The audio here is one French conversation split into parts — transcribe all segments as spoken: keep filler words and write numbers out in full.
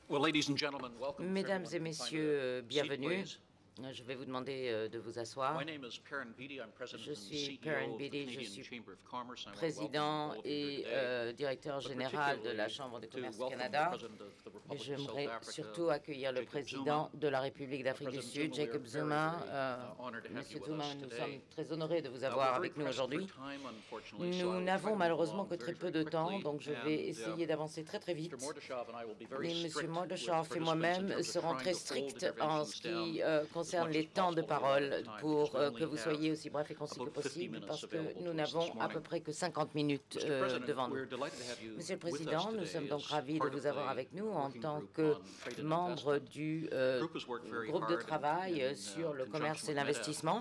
Mesdames et messieurs, bienvenue. Je vais vous demander de vous asseoir. Je suis Perrin Beatty, je suis président et euh, directeur général de la Chambre de commerce Canada. J'aimerais surtout accueillir le président de la République d'Afrique du Sud, Jacob Zuma. Euh, Monsieur Zuma, nous sommes très honorés de vous avoir avec nous aujourd'hui. Nous n'avons malheureusement que très peu de temps, donc je vais essayer d'avancer très très vite. Et Monsieur Mordashov et moi-même serons très stricts en ce qui euh, concerne les temps de parole pour euh, que vous soyez aussi bref et concis que possible, parce que nous n'avons à peu près que cinquante minutes euh, devant nous. Monsieur le Président, nous sommes donc ravis de vous avoir avec nous en tant que membre du euh, groupe de travail sur le commerce et l'investissement.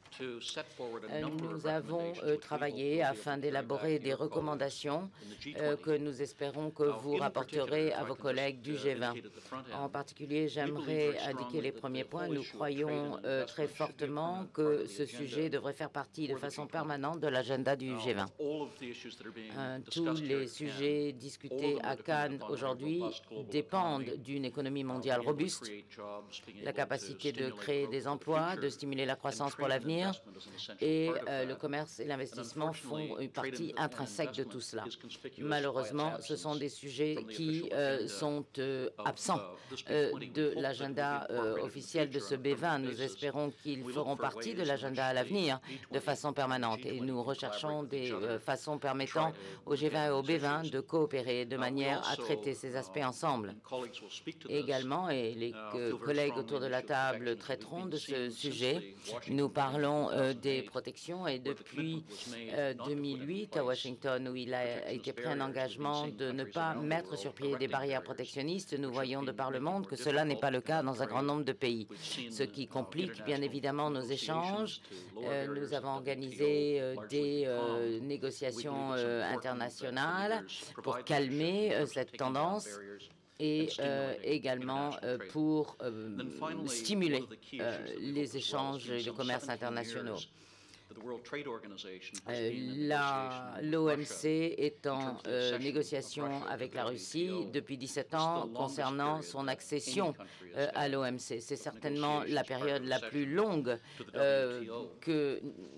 Nous avons euh, travaillé afin d'élaborer des recommandations euh, que nous espérons que vous rapporterez à vos collègues du G vingt. En particulier, j'aimerais indiquer les premiers points. Nous croyons euh, très fortement que ce sujet devrait faire partie de façon permanente de l'agenda du G vingt. Euh, tous les sujets discutés à Cannes aujourd'hui dépendent d'une économie mondiale robuste, la capacité de créer des emplois, de stimuler la croissance pour l'avenir, et euh, le commerce et l'investissement font une partie intrinsèque de tout cela. Malheureusement, ce sont des sujets qui euh, sont euh, absents euh, de l'agenda euh, officiel de ce B vingt. Nous espérons qu'ils feront partie de l'agenda à l'avenir de façon permanente et nous recherchons des euh, façons permettant au G vingt et au B vingt de coopérer de manière à traiter ces aspects ensemble. Également, et les euh, collègues autour de la table traiteront de ce sujet, nous parlons euh, des protections et depuis euh, deux mille huit à Washington, où il a été pris un engagement de ne pas mettre sur pied des barrières protectionnistes, nous voyons de par le monde que cela n'est pas le cas dans un grand nombre de pays, ce qui complique bien évidemment nos échanges. Euh, nous avons organisé euh, des euh, négociations euh, internationales pour calmer euh, cette tendance et euh, également euh, pour euh, stimuler euh, les échanges et le commerce internationaux. Euh, L'O M C est en euh, négociation avec la Russie depuis dix-sept ans concernant son accession euh, à l'O M C. C'est certainement la période la plus longue euh, que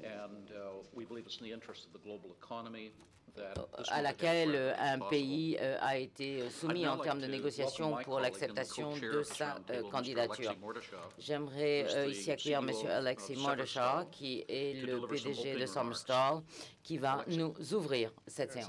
à laquelle un pays a été soumis en termes de négociations pour l'acceptation de sa euh, candidature. J'aimerais euh, ici accueillir M. Alexei Mordashov, qui est le P D G de Summerstall, qui va nous ouvrir cette séance.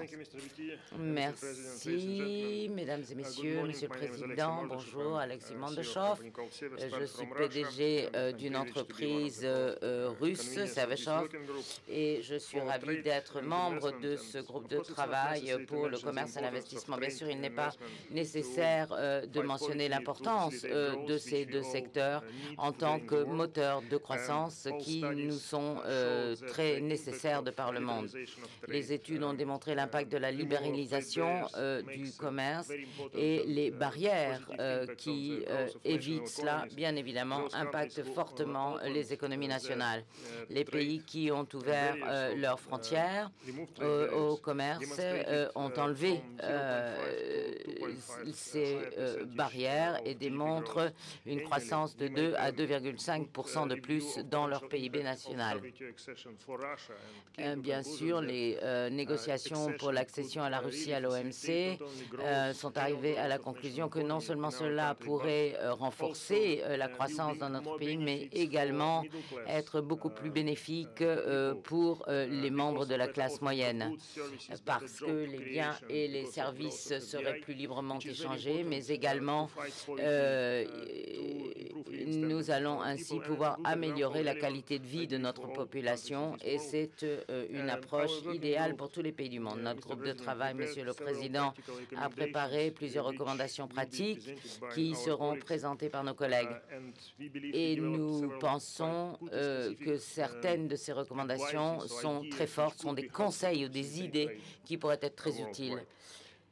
Merci, mesdames et messieurs, Monsieur le Président. Bonjour, Alexei Mordashov. Je suis P D G euh, d'une entreprise euh, russe, Saveshov, et je suis ravi d'être membre de ce groupe de travail pour le commerce et l'investissement. Bien sûr, il n'est pas nécessaire euh, de mentionner l'importance euh, de ces deux secteurs en tant que moteurs de croissance qui nous sont euh, très nécessaires de par le monde. Les études ont démontré l'impact de la libéralisation euh, du commerce et les barrières euh, qui euh, évitent cela, bien évidemment, impactent fortement les économies nationales. Les pays qui ont ouvert euh, leurs frontières euh, au commerce euh, ont enlevé euh, ces euh, barrières et démontrent une croissance de deux à deux virgule cinq pour cent de plus dans leur P I B national. Euh, bien sûr, les euh, négociations pour l'accession à la Russie à l'O M C euh, sont arrivées à la conclusion que non seulement cela pourrait euh, renforcer euh, la croissance dans notre pays, mais également être beaucoup plus bénéfique euh, pour euh, les membres de la classe moyenne, parce que les biens et les services seraient plus librement échangés, mais également euh, nous allons ainsi pouvoir améliorer la qualité de vie de notre population et c'est euh, une approche idéale pour tous les pays du monde. Notre groupe de travail, Monsieur le Président, a préparé plusieurs recommandations pratiques qui seront présentées par nos collègues. Et nous pensons euh, que certaines de ces recommandations sont très fortes, sont des conseils ou des idées qui pourraient être très utiles.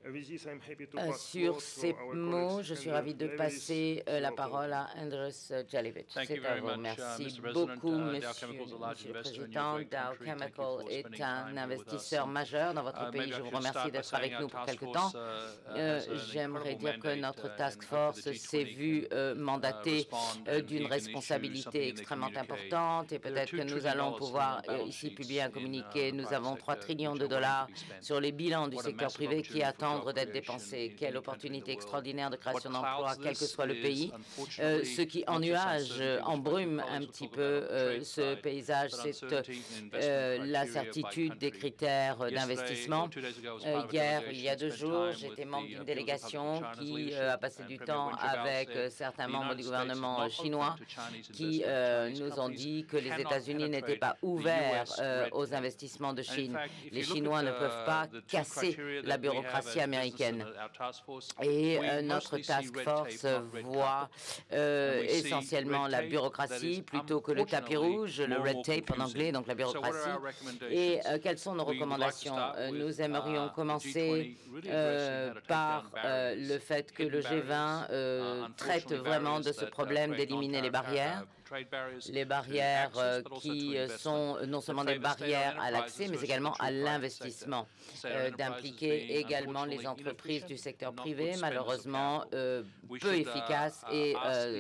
Euh, sur ces mots, je suis ravi de passer euh, la parole à Andrus Jelic. C'est à vous. Merci beaucoup, Monsieur, Monsieur le Président. Dow Chemical est un investisseur majeur dans votre pays. Je vous remercie d'être avec nous pour quelque temps. Euh, J'aimerais dire que notre task force s'est vue euh, mandatée euh, d'une responsabilité extrêmement importante et peut-être que nous allons pouvoir euh, ici publier un communiqué. Nous avons trois trillions de dollars sur les bilans du secteur privé qui attendent d'être dépensés. Quelle opportunité extraordinaire de création d'emplois, quel que soit le pays. Euh, ce qui en nuage euh, embrume un petit peu euh, ce paysage, c'est euh, la certitude des critères d'investissement. Euh, hier, il y a deux jours, j'étais membre d'une délégation qui euh, a passé du temps avec euh, certains membres du gouvernement chinois qui euh, nous ont dit que les États-Unis n'étaient pas ouverts euh, aux investissements de Chine. Les Chinois ne peuvent pas casser la bureaucratie américaine. Et euh, notre task force voit euh, essentiellement la bureaucratie plutôt que le tapis rouge, le red tape en anglais, donc la bureaucratie. Et euh, quelles sont nos recommandations? euh, Nous aimerions commencer euh, par euh, le fait que le G vingt euh, traite vraiment de ce problème d'éliminer les barrières. Les barrières euh, qui sont non seulement des barrières à l'accès, mais également à l'investissement, euh, d'impliquer également les entreprises du secteur privé, malheureusement euh, peu efficaces et euh,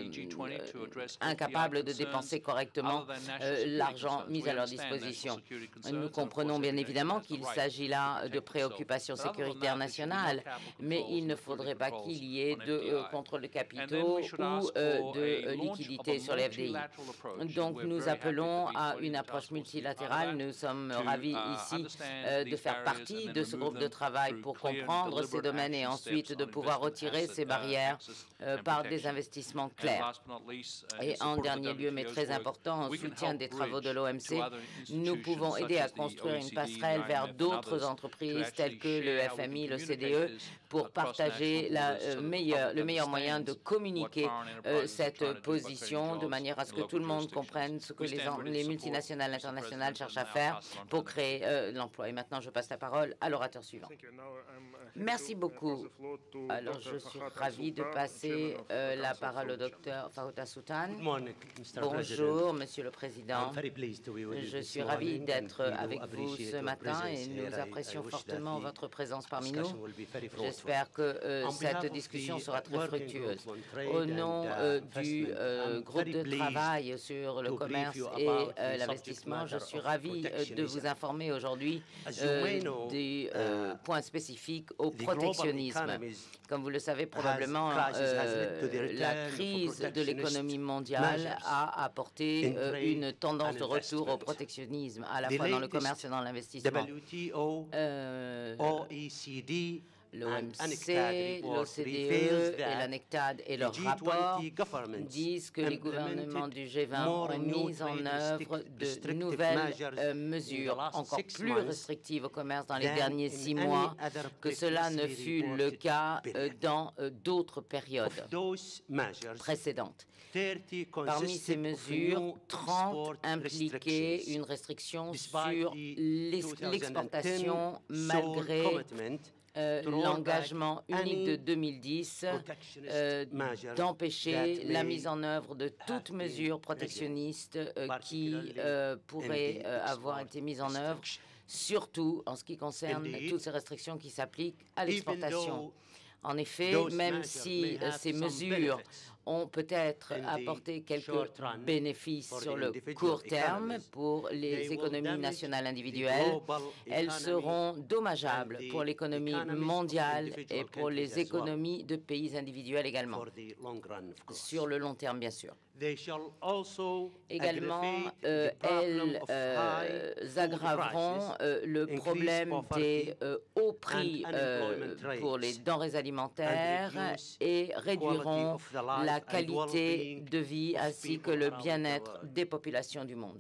incapables de dépenser correctement euh, l'argent mis à leur disposition. Nous comprenons bien évidemment qu'il s'agit là de préoccupations sécuritaires nationales, mais il ne faudrait pas qu'il y ait de euh, contrôle de capitaux ou euh, de euh, liquidités sur les F D I. Donc, nous appelons à une approche multilatérale. Nous sommes ravis ici euh, de faire partie de ce groupe de travail pour comprendre ces domaines et ensuite de pouvoir retirer ces barrières euh, par des investissements clairs. Et en dernier lieu, mais très important, en soutien des travaux de l'O M C, nous pouvons aider à construire une passerelle vers d'autres entreprises telles que le F M I, le C D E, pour partager la, euh, meilleure, le meilleur moyen de communiquer euh, cette position de manière à ce que tout le monde comprenne ce que les, les multinationales internationales cherchent à faire pour créer euh, l'emploi. Et maintenant, je passe la parole à l'orateur suivant. Merci beaucoup. Alors, je suis ravi de passer euh, la parole au docteur Faouda Soutan. Bonjour, Monsieur le Président. Je suis ravi d'être avec vous ce matin et nous apprécions fortement votre présence parmi nous. J'espère que euh, cette discussion sera très fructueuse. Au nom euh, du euh, groupe de travail sur le commerce et euh, l'investissement, je suis ravi euh, de vous informer aujourd'hui euh, des euh, points spécifiques au protectionnisme. Comme vous le savez probablement, euh, la crise de l'économie mondiale a apporté euh, une tendance de retour au protectionnisme, à la fois dans le commerce et dans l'investissement. Euh, L'O M C, l'O C D E et la NECTAD et leurs rapports disent que les gouvernements du G vingt ont mis en œuvre de nouvelles euh, mesures encore plus restrictives au commerce dans les derniers six mois que cela ne fut le cas euh, dans euh, d'autres périodes précédentes. Parmi ces mesures, trente impliquaient une restriction sur l'exportation malgré Euh, l'engagement unique de deux mille dix euh, d'empêcher la mise en œuvre de toute mesure protectionniste euh, qui euh, pourrait euh, avoir été mise en œuvre, surtout en ce qui concerne toutes ces restrictions qui s'appliquent à l'exportation. En effet, même si euh, ces mesures ont peut-être apporté quelques bénéfices sur le court terme pour les économies nationales individuelles, elles seront dommageables pour l'économie mondiale et pour les économies de pays individuels également, sur le long terme bien sûr. Également, euh, elles euh, aggraveront euh, le problème des euh, hauts prix euh, pour les denrées alimentaires et réduiront la qualité de vie ainsi que le bien-être des populations du monde.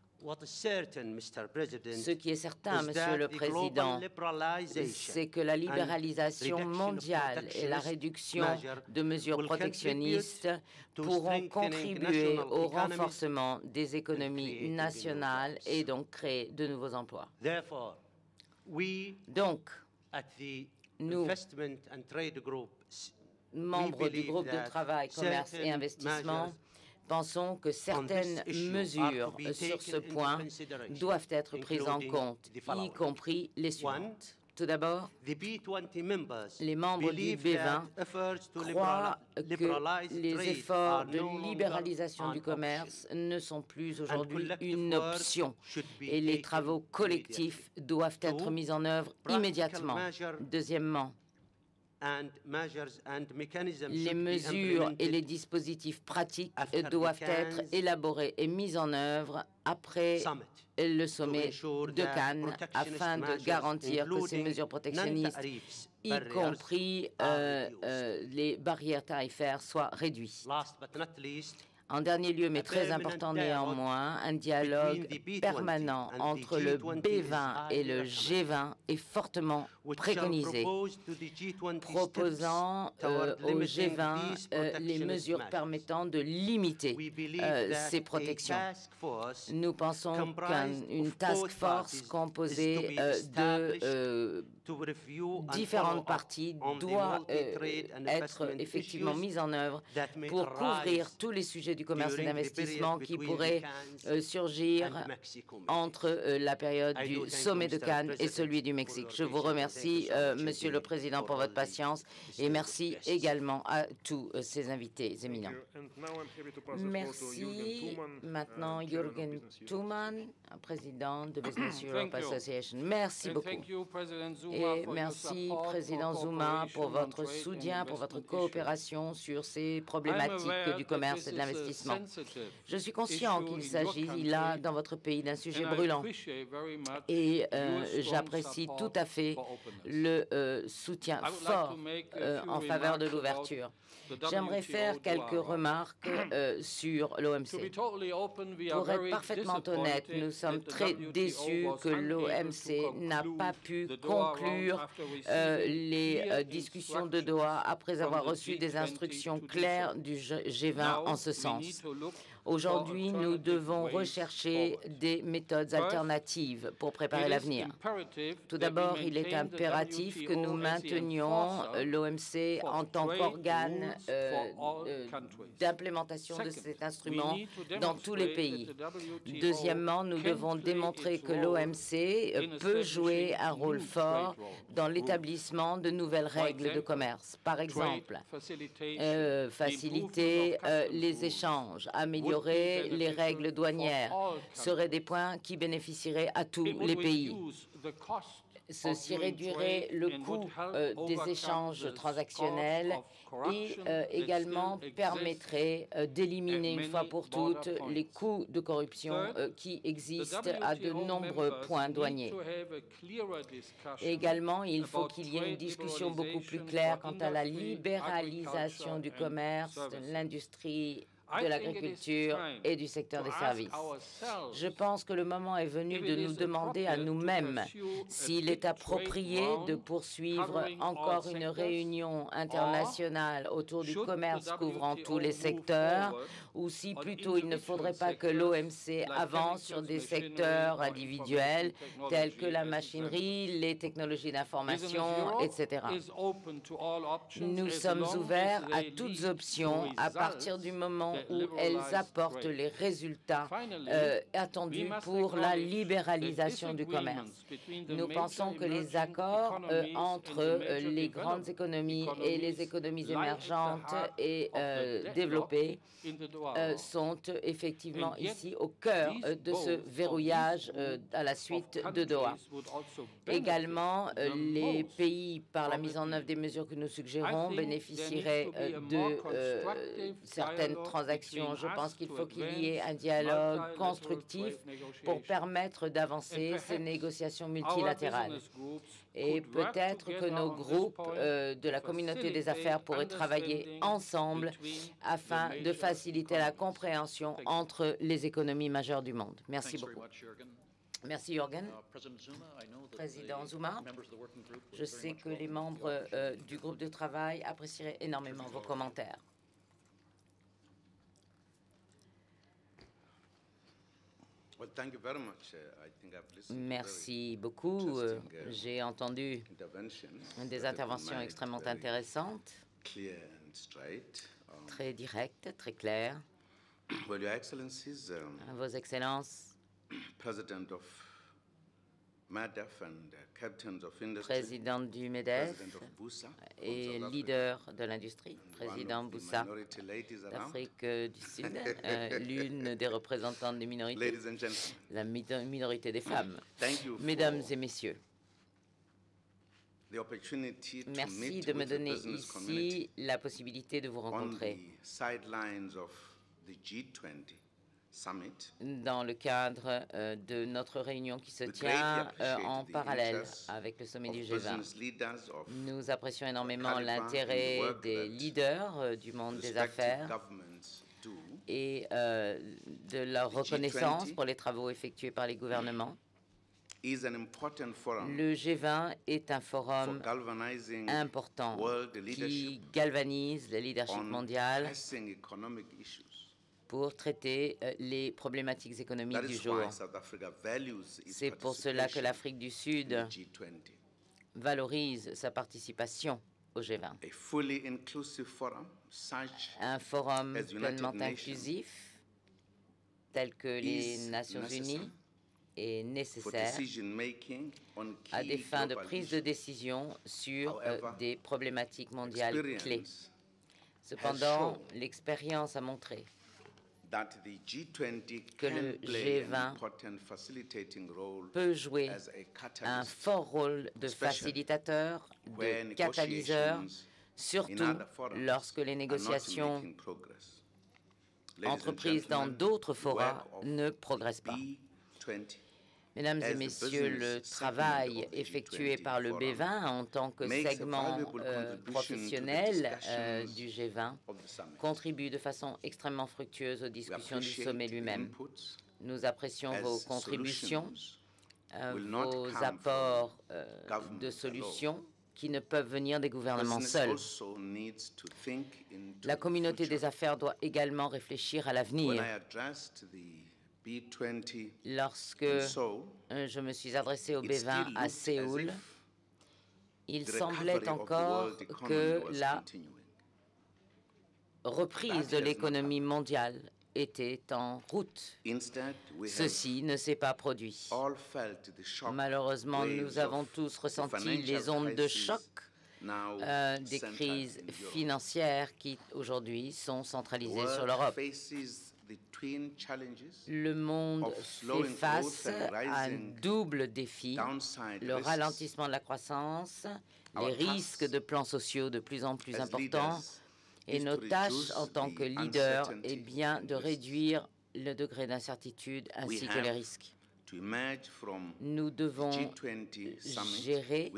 Ce qui est certain, Monsieur le Président, c'est que la libéralisation mondiale et la réduction de mesures protectionnistes pourront contribuer au renforcement des économies nationales et donc créer de nouveaux emplois. Donc, nous, membres du groupe de travail, commerce et investissement, pensons que certaines mesures sur ce point doivent être prises en compte, y compris les suivantes. Tout d'abord, les membres du B vingt croient que les efforts de libéralisation du commerce ne sont plus aujourd'hui une option et les travaux collectifs doivent être mis en œuvre immédiatement. Deuxièmement, les mesures et les dispositifs pratiques doivent être élaborés et mis en œuvre après le sommet de Cannes afin de garantir que ces mesures protectionnistes, y compris euh, euh, les barrières tarifaires, soient réduites. En dernier lieu, mais très important néanmoins, un dialogue permanent entre le B vingt et le G vingt est fortement préconisé, proposant euh, au G vingt euh, les mesures permettant de limiter euh, ces protections. Nous pensons qu'une task force composée euh, de euh, différentes parties doit euh, être effectivement mise en œuvre pour couvrir tous les sujets du commerce et d'investissement qui pourraient euh, surgir entre euh, la période du sommet de Cannes et celui du Mexique. Je vous remercie, euh, Monsieur le Président, pour votre patience et merci également à tous euh, ces invités éminents. Merci. Maintenant, Jürgen Thumann, président de Business Europe Association. Merci beaucoup. Et merci, Président Zuma, pour votre soutien, pour votre coopération sur ces problématiques du commerce et de l'investissement. Je suis conscient qu'il s'agit là, dans votre pays, d'un sujet brûlant et euh, j'apprécie tout à fait le euh, soutien fort euh, en faveur de l'ouverture. J'aimerais faire quelques remarques euh, sur l'O M C. Pour être parfaitement honnête, nous sommes très déçus que l'O M C n'a pas pu conclure euh, les euh, discussions de Doha après avoir reçu des instructions claires du G vingt en ce sens. Aujourd'hui, nous devons rechercher des méthodes alternatives pour préparer l'avenir. Tout d'abord, il est impératif que nous maintenions l'O M C en tant qu'organe euh, euh, d'implémentation de cet instrument dans tous les pays. Deuxièmement, nous devons démontrer que l'O M C peut jouer un rôle fort dans l'établissement de nouvelles règles de commerce. Par exemple, euh, faciliter euh, les échanges, améliorer les règles douanières seraient des points qui bénéficieraient à tous les pays. Ceci réduirait le coût euh, des échanges transactionnels et euh, également permettrait euh, d'éliminer une fois pour toutes les coûts de corruption euh, qui existent à de nombreux points douaniers. Et également, il faut qu'il y ait une discussion beaucoup plus claire quant à la libéralisation du commerce, de l'industrie, de l'agriculture et du secteur des services. Je pense que le moment est venu de nous demander à nous-mêmes s'il est approprié de poursuivre encore une réunion internationale autour du commerce couvrant tous les secteurs ou si plutôt il ne faudrait pas que l'O M C avance sur des secteurs individuels tels que la machinerie, les technologies d'information, et cetera. Nous sommes ouverts à toutes options à partir du moment où elles apportent les résultats euh, attendus pour la libéralisation du commerce. Nous pensons que les accords euh, entre euh, les grandes économies et les économies émergentes et euh, développées euh, sont effectivement ici au cœur euh, de ce verrouillage euh, à la suite de Doha. Également, euh, les pays, par la mise en œuvre des mesures que nous suggérons, bénéficieraient euh, de euh, certaines transactions. Je pense qu'il faut qu'il y ait un dialogue constructif pour permettre d'avancer ces négociations multilatérales. Et peut-être que nos groupes euh, de la communauté des affaires pourraient travailler ensemble afin de faciliter la compréhension entre les économies majeures du monde. Merci beaucoup. Merci, Jürgen. Président Zuma, je sais que les membres euh, du groupe de travail apprécieraient énormément vos commentaires. Merci beaucoup. J'ai entendu des interventions extrêmement intéressantes, très directes, très claires. Vos Excellences, présidente du MEDEF et leader de l'industrie, président Boussa d'Afrique du Sud, euh, l'une des représentantes des minorités, la minorité des femmes. Mesdames et messieurs, merci de me donner ici la possibilité de vous rencontrer dans le cadre euh, de notre réunion qui se tient euh, en parallèle avec le sommet du G vingt. Nous apprécions énormément l'intérêt des leaders euh, du monde des affaires et euh, de leur reconnaissance pour les travaux effectués par les gouvernements. Le G vingt est un forum important qui galvanise le leadership mondial pour traiter euh, les problématiques économiques du jour. C'est pour cela que l'Afrique du Sud valorise sa participation au G vingt. Un forum pleinement inclusif, tel que les Nations Unies, est nécessaire à des fins de prise de décision sur euh, des problématiques mondiales clés. Cependant, l'expérience a montré que le G vingt peut jouer un fort rôle de facilitateur, de catalyseur, surtout lorsque les négociations entreprises dans d'autres forats ne progressent pas. Mesdames et messieurs, le travail effectué par le B vingt en tant que segment euh, professionnel euh, du G vingt contribue de façon extrêmement fructueuse aux discussions du sommet lui-même. Nous apprécions vos contributions, euh, vos apports euh, de solutions qui ne peuvent venir des gouvernements seuls. La communauté des affaires doit également réfléchir à l'avenir. Lorsque je me suis adressé au B vingt à Séoul, il semblait encore que la reprise de l'économie mondiale était en route. Ceci ne s'est pas produit. Malheureusement, nous avons tous ressenti les ondes de choc euh, des crises financières qui, aujourd'hui, sont centralisées sur l'Europe. Le monde fait face à un double défi, le ralentissement de la croissance, les risques de plans sociaux de plus en plus importants, et notre tâche en tant que leader est bien de réduire le degré d'incertitude ainsi que les risques. Nous devons gérer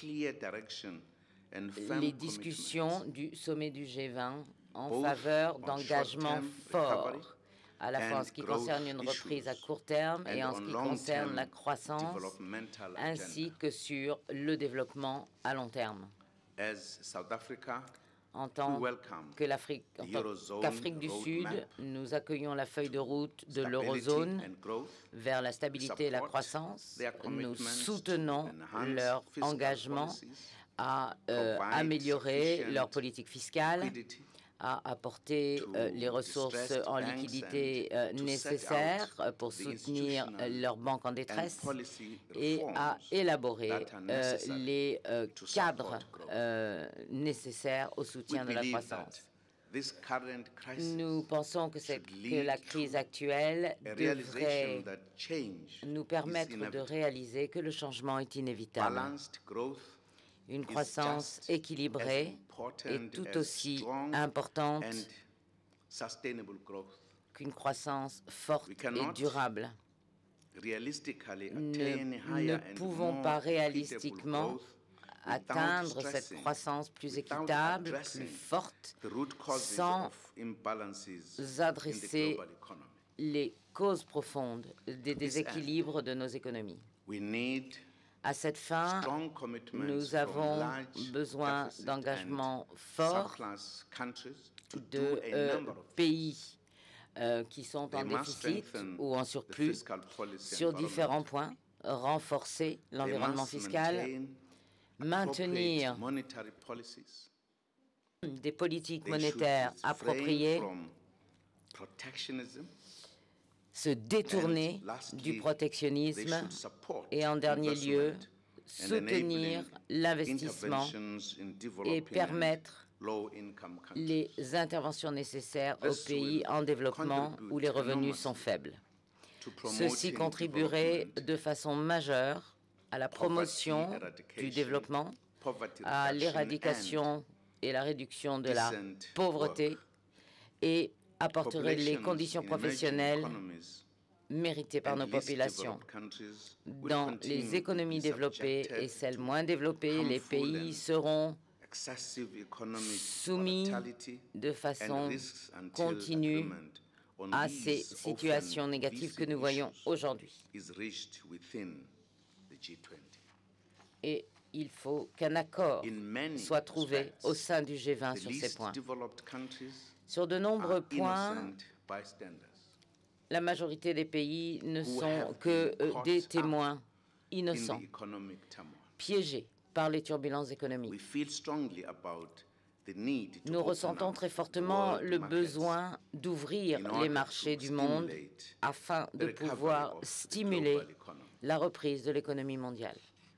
les discussions du sommet du G vingt en faveur d'engagements forts, à la fois en ce qui concerne une reprise à court terme et en ce qui concerne la croissance, ainsi que sur le développement à long terme. En tant que l'Afrique qu'Afrique du Sud, nous accueillons la feuille de route de l'eurozone vers la stabilité et la croissance. Nous soutenons leur engagement à euh, améliorer leur politique fiscale, à apporter euh, les ressources en liquidité euh, nécessaires pour soutenir euh, leurs banques en détresse et à élaborer euh, les euh, cadres euh, nécessaires au soutien de la croissance. Nous pensons que, que la crise actuelle devrait nous permettre de réaliser que le changement est inévitable. Une croissance équilibrée est tout aussi importante qu'une croissance forte et durable. Ne, ne pouvons pas réalistiquement atteindre cette croissance plus équitable, plus forte, sans adresser les causes profondes des déséquilibres de nos économies. À cette fin, nous avons besoin d'engagements forts de euh, pays euh, qui sont en déficit ou en surplus sur différents points, renforcer l'environnement fiscal, maintenir des politiques monétaires appropriées, se détourner du protectionnisme et, en dernier lieu, soutenir l'investissement et permettre les interventions nécessaires aux pays en développement où les revenus sont faibles. Ceci contribuerait de façon majeure à la promotion du développement, à l'éradication et la réduction de la pauvreté et apporterait les conditions professionnelles méritées par nos populations. Dans les économies développées et celles moins développées, les pays seront soumis de façon continue à ces situations négatives que nous voyons aujourd'hui. Et il faut qu'un accord soit trouvé au sein du G vingt sur ces points. Sur de nombreux points, la majorité des pays ne sont que euh, des témoins innocents, piégés par les turbulences économiques. Nous ressentons très fortement le besoin d'ouvrir les marchés du monde afin de pouvoir stimuler la reprise de l'économie mondiale.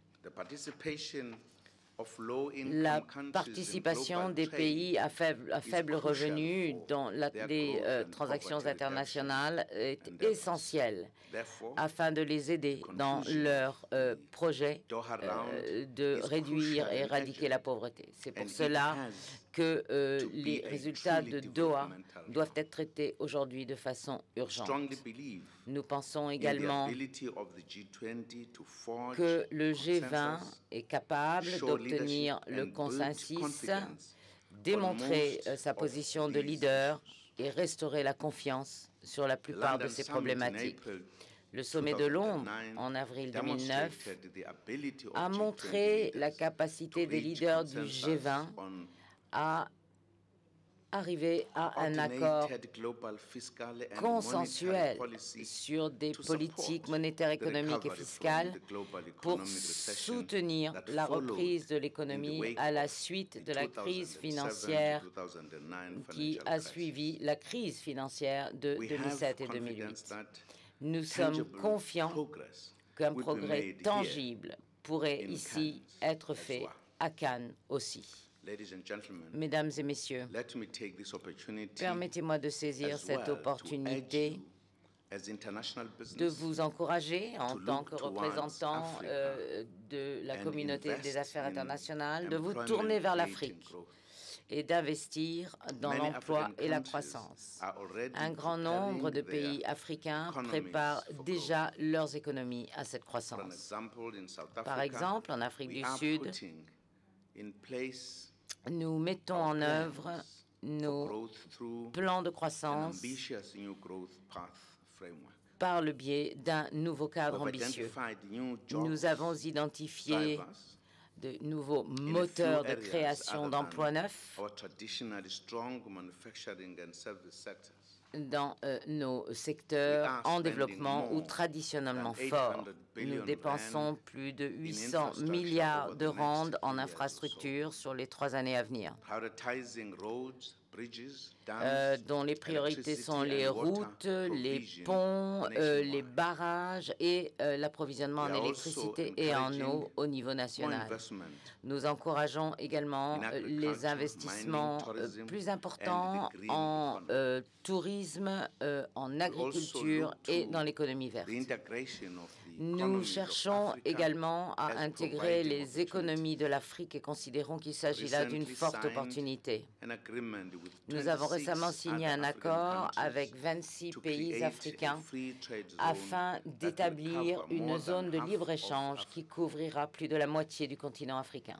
La participation des pays à faible, à faible revenu dans la, les euh, transactions internationales est essentielle afin de les aider dans leur euh, projet euh, de réduire et éradiquer la pauvreté. C'est pour cela que euh, les résultats de Doha doivent être traités aujourd'hui de façon urgente. Nous pensons également que le G vingt est capable d'obtenir le consensus, démontrer euh, sa position de leader et restaurer la confiance sur la plupart de ces problématiques. Le sommet de Londres, en avril deux mille neuf, a montré la capacité des leaders du G vingt à arriver à un accord consensuel sur des politiques monétaires, économiques et fiscales pour soutenir la reprise de l'économie à la suite de la crise financière qui a suivi la crise financière de deux mille sept et deux mille huit. Nous sommes confiants qu'un progrès tangible pourrait ici être fait à Cannes aussi. Mesdames et Messieurs, permettez-moi de saisir cette opportunité de vous encourager en tant que représentant euh, de la communauté des affaires internationales, de vous tourner vers l'Afrique et d'investir dans l'emploi et la croissance. Un grand nombre de pays africains préparent déjà leurs économies à cette croissance. Par exemple, en Afrique du Sud, nous mettons en œuvre nos plans de croissance par le biais d'un nouveau cadre ambitieux. Nous avons identifié de nouveaux moteurs de création d'emplois neufs dans euh, nos secteurs en développement ou traditionnellement forts. Nous dépensons plus de huit cents milliards de rands en infrastructures sur les trois années à venir, euh, dont les priorités sont les routes, les ponts, euh, les barrages et euh, l'approvisionnement en électricité et en eau au niveau national. Nous encourageons également euh, les investissements euh, plus importants en euh, tourisme, euh, en agriculture et dans l'économie verte. Nous cherchons également à intégrer les économies de l'Afrique et considérons qu'il s'agit là d'une forte opportunité. Nous avons récemment signé un accord avec vingt-six pays africains afin d'établir une zone de libre-échange qui couvrira plus de la moitié du continent africain.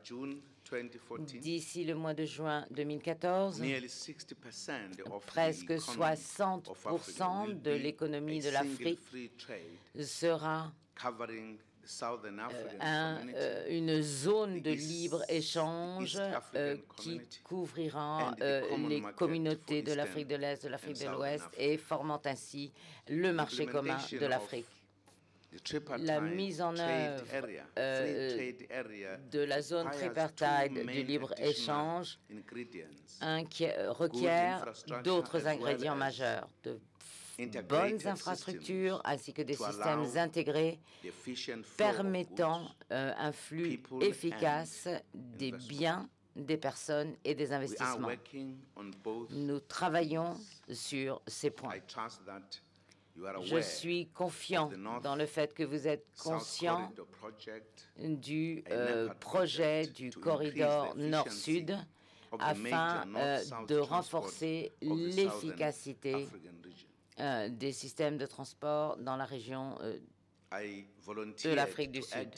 D'ici le mois de juin deux mille quatorze, presque soixante pour cent de l'économie de l'Afrique sera un, euh, une zone de libre-échange euh, qui couvrira euh, les communautés de l'Afrique de l'Est, de l'Afrique de l'Ouest et formant ainsi le marché commun de l'Afrique. La mise en œuvre euh, de la zone tripartite du libre-échange requiert d'autres ingrédients majeurs, de bonnes infrastructures ainsi que des systèmes intégrés permettant euh, un flux efficace des biens, des personnes et des investissements. Nous travaillons sur ces points. Je suis confiant dans le fait que vous êtes conscient du euh, projet du corridor nord-sud afin euh, de renforcer l'efficacité euh, des systèmes de transport dans la région euh, de l'Afrique du Sud.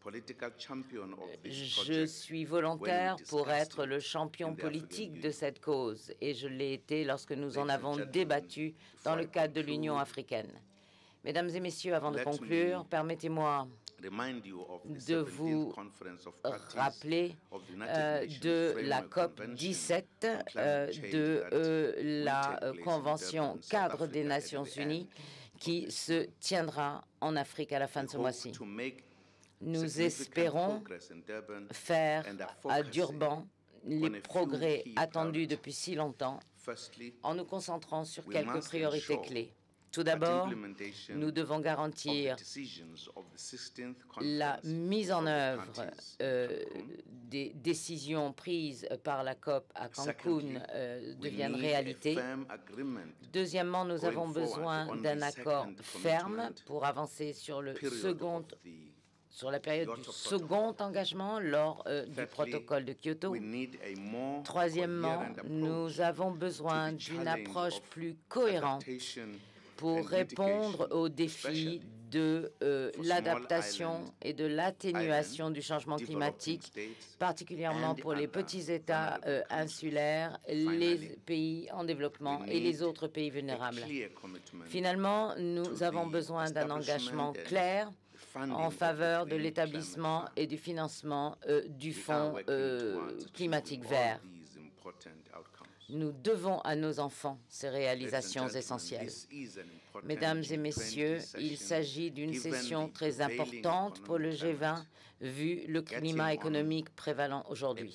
Je suis volontaire pour être le champion politique de cette cause et je l'ai été lorsque nous en avons débattu dans le cadre de l'Union africaine. Mesdames et messieurs, avant de conclure, permettez-moi de vous rappeler euh, de la COP dix-sept, euh, de euh, la euh, Convention cadre des Nations Unies qui se tiendra en Afrique à la fin de ce mois-ci. Nous espérons faire à Durban les progrès attendus depuis si longtemps en nous concentrant sur quelques priorités clés. Tout d'abord, nous devons garantir la mise en œuvre euh, des décisions prises par la COP à Cancun euh, deviennent réalité. Deuxièmement, nous avons besoin d'un accord ferme pour avancer sur le second sur la période du second engagement lors euh, du protocole de Kyoto. Troisièmement, nous avons besoin d'une approche plus cohérente pour répondre aux défis de euh, l'adaptation et de l'atténuation du changement climatique, particulièrement pour les petits États euh, insulaires, les pays en développement et les autres pays vulnérables. Finalement, nous avons besoin d'un engagement clair en faveur de l'établissement et du financement euh, du Fonds euh, climatique vert. Nous devons à nos enfants ces réalisations essentielles. Mesdames et messieurs, il s'agit d'une session très importante pour le G vingt, vu le climat économique prévalent aujourd'hui.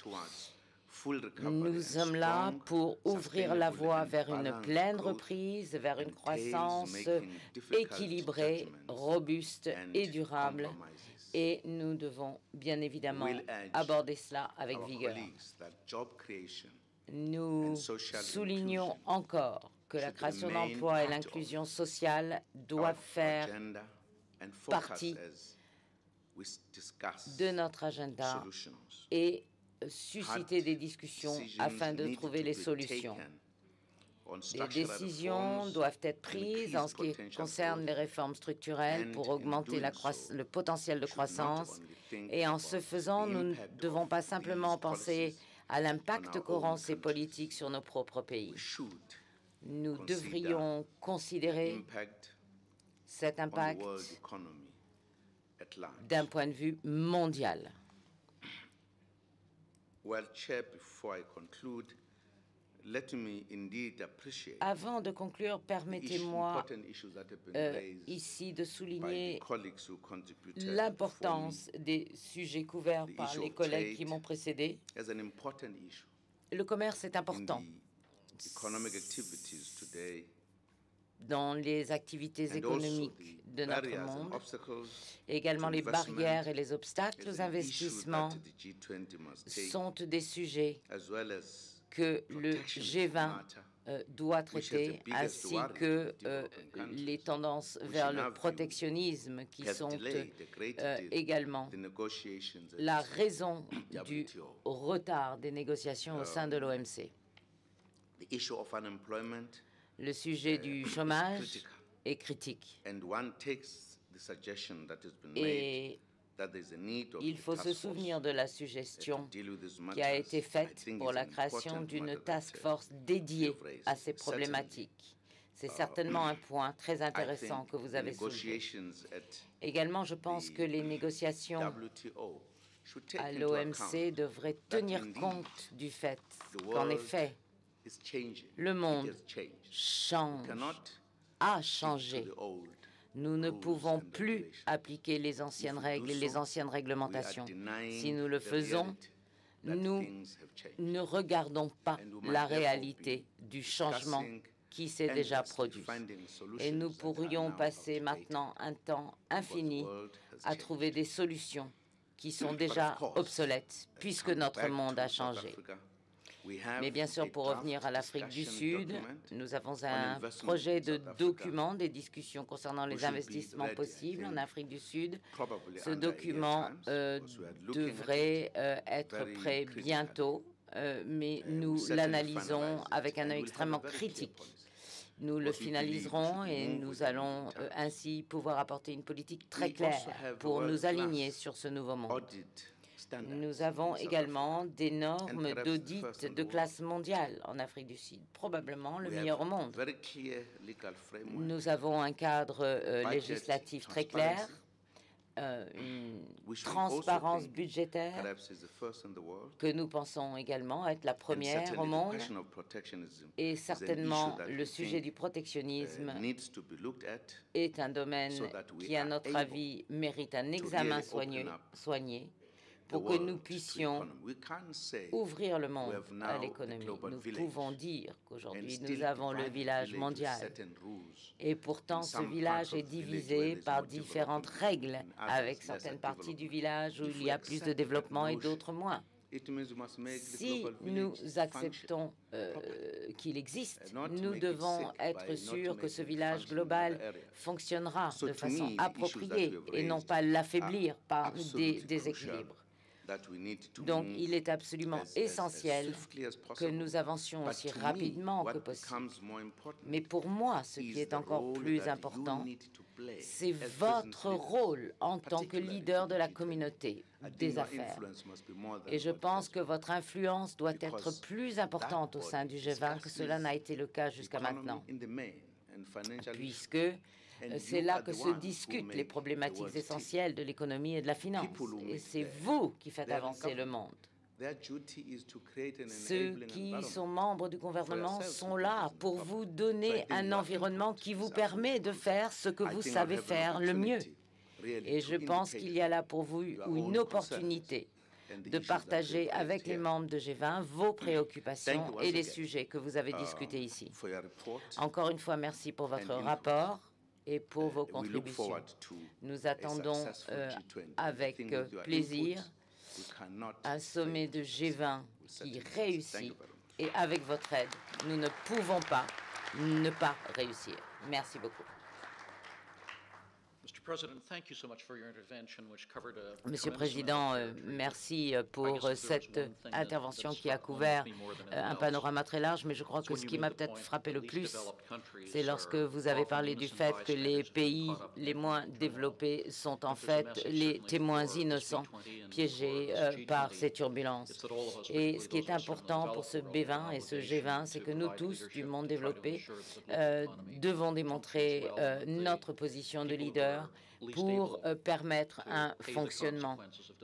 Nous sommes là pour ouvrir la voie vers une pleine reprise, vers une croissance équilibrée, robuste et durable. Et nous devons bien évidemment aborder cela avec vigueur. Nous soulignons encore que la création d'emplois et l'inclusion sociale doivent faire partie de notre agenda et susciter des discussions afin de trouver les solutions. Des décisions doivent être prises en ce qui concerne les réformes structurelles pour augmenter la le potentiel de croissance. Et en ce faisant, nous ne devons pas simplement penser à l'impact qu'auront ces politiques sur nos propres pays. Nous devrions considérer cet impact d'un point de vue mondial. Avant de conclure, permettez-moi euh, ici de souligner l'importance des sujets couverts par les collègues qui m'ont précédé. Le commerce est important dans les activités économiques de notre monde. Et également, les barrières et les obstacles aux investissements sont des sujets que le G vingt euh, doit traiter, ainsi que euh, les tendances vers le protectionnisme qui sont euh, également la raison du retard des négociations au sein de l'O M C. Le sujet du chômage est critique. Et il faut se souvenir de la suggestion qui a été faite pour la création d'une task force dédiée à ces problématiques. C'est certainement un point très intéressant que vous avez soulevé. Également, je pense que les négociations à l'O M C devraient tenir compte du fait qu'en effet, le monde change, a changé. Nous ne pouvons plus appliquer les anciennes règles et les anciennes réglementations. Si nous le faisons, nous ne regardons pas la réalité du changement qui s'est déjà produit. Et nous pourrions passer maintenant un temps infini à trouver des solutions qui sont déjà obsolètes, puisque notre monde a changé. Mais bien sûr, pour revenir à l'Afrique du Sud, nous avons un projet de document des discussions concernant les investissements possibles en Afrique du Sud. Ce document euh, devrait euh, être prêt bientôt, euh, mais nous l'analysons avec un œil extrêmement critique. Nous le finaliserons et nous allons euh, ainsi pouvoir apporter une politique très claire pour nous aligner sur ce nouveau monde. Nous avons également des normes d'audit de classe mondiale en Afrique du Sud, probablement le meilleur au monde. Nous avons un cadre euh, législatif très clair, euh, une transparence budgétaire que nous pensons également être la première au monde, et certainement le sujet du protectionnisme est un domaine qui, à notre avis, mérite un examen soigné, soigné pour que nous puissions ouvrir le monde à l'économie. Nous pouvons dire qu'aujourd'hui, nous avons le village mondial. Et pourtant, ce village est divisé par différentes règles, avec certaines parties du village où il y a plus de développement et d'autres moins. Si nous acceptons euh, qu'il existe, nous devons être sûrs que ce village global fonctionnera de façon appropriée et non pas l'affaiblir par des déséquilibres. Donc, il est absolument essentiel que nous avancions aussi rapidement que possible. Mais pour moi, ce qui est encore plus important, c'est votre rôle en tant que leader de la communauté des affaires. Et je pense que votre influence doit être plus importante au sein du G vingt que cela n'a été le cas jusqu'à maintenant, puisque c'est là que se discutent les problématiques essentielles de l'économie et de la finance. Et c'est vous qui faites avancer le monde. Ceux qui sont membres du gouvernement sont là pour vous donner un environnement qui vous permet de faire ce que vous savez faire le mieux. Et je pense qu'il y a là pour vous une opportunité de partager avec les membres de G vingt vos préoccupations et les sujets que vous avez discutés ici. Encore une fois, merci pour votre rapport et pour vos contributions. Nous attendons euh, avec euh, plaisir un sommet de G vingt qui réussit, et avec votre aide, nous ne pouvons pas ne pas réussir. Merci beaucoup. Monsieur le Président, euh, merci pour cette intervention qui a couvert euh, un panorama très large, mais je crois que ce qui m'a peut-être frappé le plus, c'est lorsque vous avez parlé du fait que les pays les moins développés sont en fait les témoins innocents piégés euh, par ces turbulences. Et ce qui est important pour ce B vingt et ce G vingt, c'est que nous tous, du monde développé, euh, devons démontrer euh, notre position de leader pour euh, permettre un fonctionnement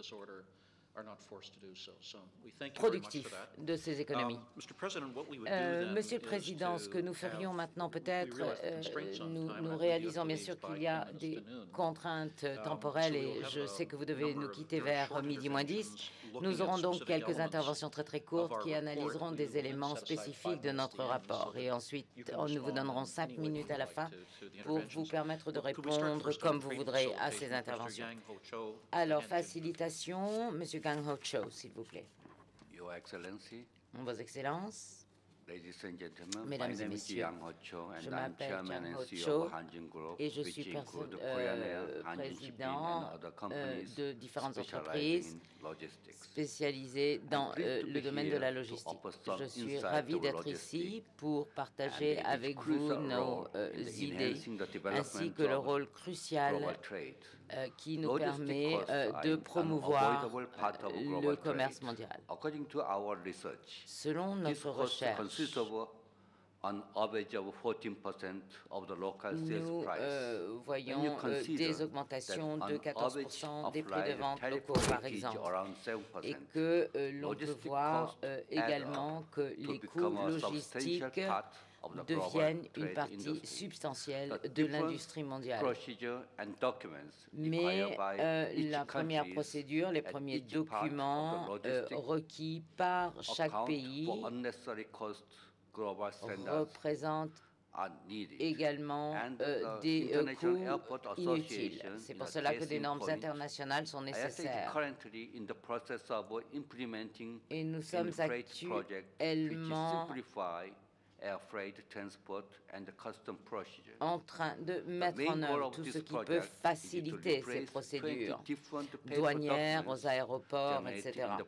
productif de ces économies. Euh, Monsieur le Président, ce que nous ferions maintenant peut-être, euh, nous, nous réalisons bien sûr qu'il y a des contraintes temporelles et je sais que vous devez nous quitter vers midi moins dix. Nous aurons donc quelques interventions très très courtes qui analyseront des éléments spécifiques de notre rapport et ensuite nous vous donnerons cinq minutes à la fin pour vous permettre de répondre comme vous voudrez à ces interventions. Alors, facilitation, Monsieur Gang Ho Cho, s'il vous plaît. Your Excellency, Vos Excellences, Mesdames et Messieurs, je m'appelle Gang Ho Cho et je suis euh, président euh, de différentes entreprises spécialisées dans euh, le domaine de la logistique. Je suis ravi d'être ici pour partager avec vous nos euh, idées ainsi que le rôle crucial Euh, qui nous permet euh, de promouvoir euh, le commerce mondial. Selon notre recherche, an average of fourteen percent of the local sales Nous price. euh, voyons euh, des augmentations de quatorze pour cent des prix de vente locaux, par exemple, et que euh, l'on peut voir euh, également que les coûts logistiques deviennent une partie substantielle de l'industrie mondiale. Mais euh, la première procédure, les premiers documents euh, requis par chaque pays représentent également euh, des euh, coûts inutiles. C'est pour cela que des normes internationales sont nécessaires. Et nous sommes actuellement en train de mettre en œuvre tout ce qui peut faciliter ces procédures douanières aux aéroports, et cetera.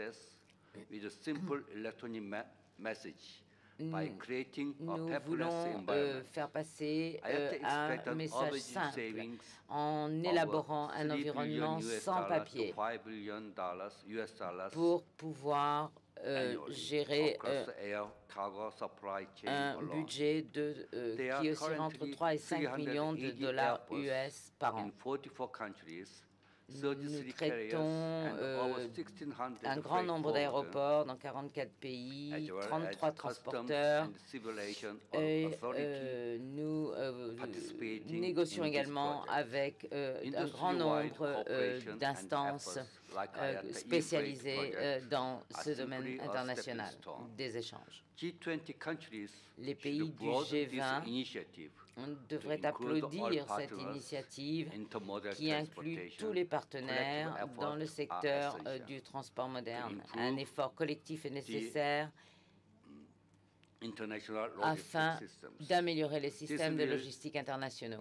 Nous voulons euh, faire passer euh, un message simple en élaborant un environnement sans papier pour pouvoir euh, gérer euh, un budget de, euh, qui oscille entre trois et cinq millions de dollars U S par an. Nous traitons euh, un grand nombre d'aéroports dans quarante-quatre pays, trente-trois transporteurs, et euh, nous euh, négocions également avec euh, un grand nombre euh, d'instances euh, spécialisées euh, dans ce domaine international des échanges. Les pays du G vingt devraient applaudir cette initiative qui inclut tous les partenaires dans le secteur euh, du transport moderne. Un effort collectif est nécessaire afin d'améliorer les systèmes de logistique internationaux.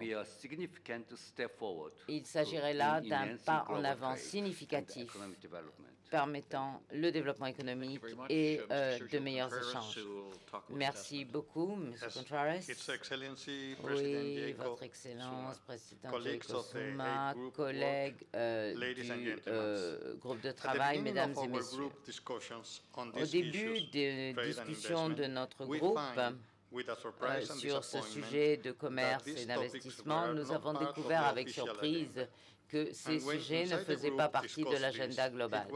Il s'agirait là d'un pas en avant significatif permettant le développement économique et euh, de meilleurs échanges. Merci beaucoup, Monsieur Contreras. Oui, Votre Excellence, Président Jacob Zuma, collègues euh, du euh, groupe de travail, Mesdames et Messieurs. Au début des discussions de notre groupe, euh, sur ce sujet de commerce et d'investissement, nous avons découvert avec surprise que ces sujets ne faisaient pas partie de l'agenda global.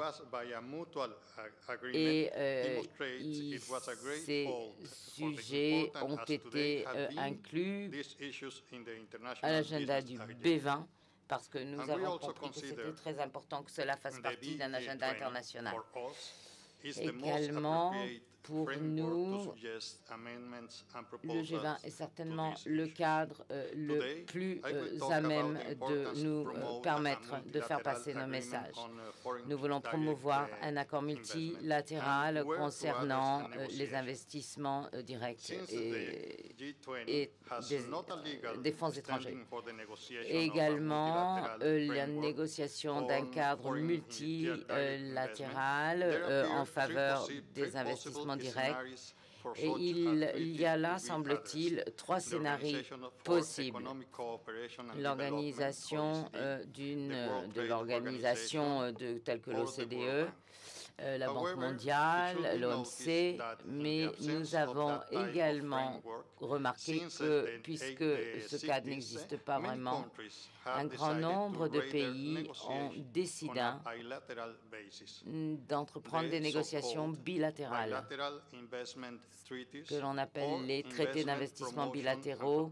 Et euh, il, ces sujets ont été euh, inclus à l'agenda du B vingt parce que nous avons compris que c'était très important que cela fasse partie d'un agenda international. Également, pour nous, le G vingt est certainement le cadre euh, le plus euh, à même de nous euh, permettre de faire passer nos messages. Nous voulons promouvoir un accord multilatéral concernant euh, les investissements euh, directs et, et des, euh, des fonds étrangers. Et également, euh, la négociation d'un cadre multilatéral euh, en faveur des investissements directs. Et il, il y a là, semble-t-il, trois scénarios possibles. L'organisation euh, d'une de l'organisation euh, de telle que l'O C D E, euh, la Banque mondiale, l'O M C, mais nous avons également remarqué que, puisque ce cadre n'existe pas vraiment, un grand nombre de pays ont décidé d'entreprendre des négociations bilatérales, que l'on appelle les traités d'investissement bilatéraux